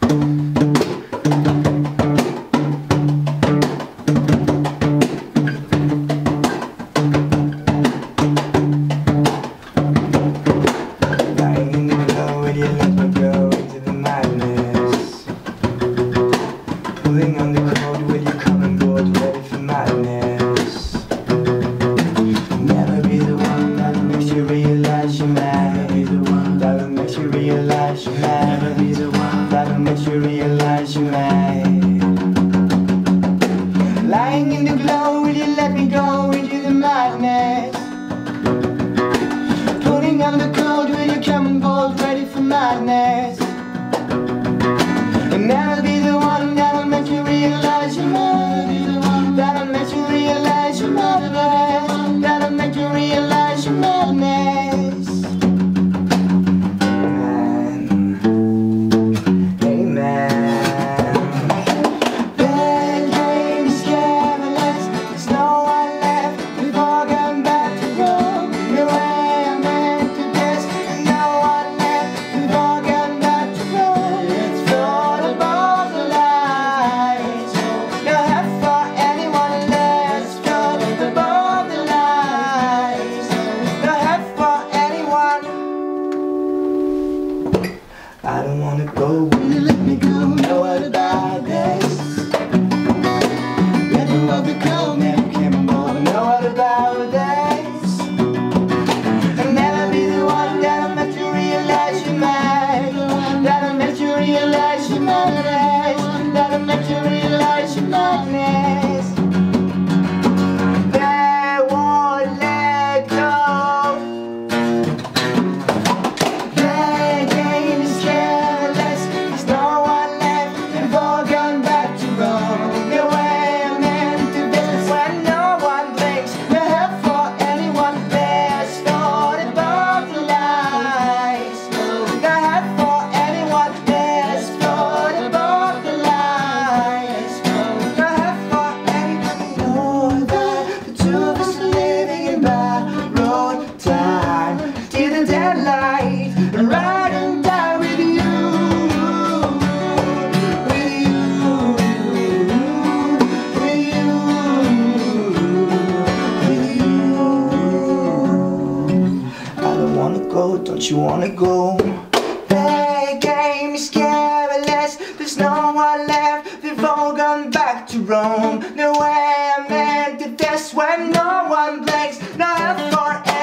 Lying in the glow, will you let me go into the madness? Putting on the cold, will you come on board, ready for madness? And never be the one that'll make you realize you're madness. That'll make you realize you're madness. That'll make you realize you're madness. I don't wanna go, will you let me go? Know what about this? Let me walk the cold, never came on board. Know what about this? I'll never be the one that'll make you realize you're mad. That'll make you realize you're madness. That'll make you realize you're madness. They won't let go. Don't you wanna go? They gave me careless. There's no one left. They've all gone back to Rome. The way I meant it, that's when no one blinks. No help for